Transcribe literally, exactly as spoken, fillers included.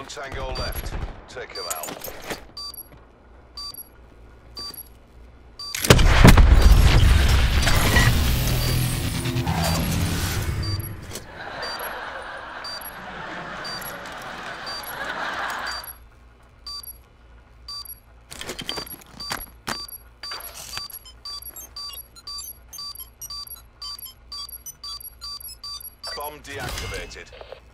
One tango left. Take him out. Bomb deactivated.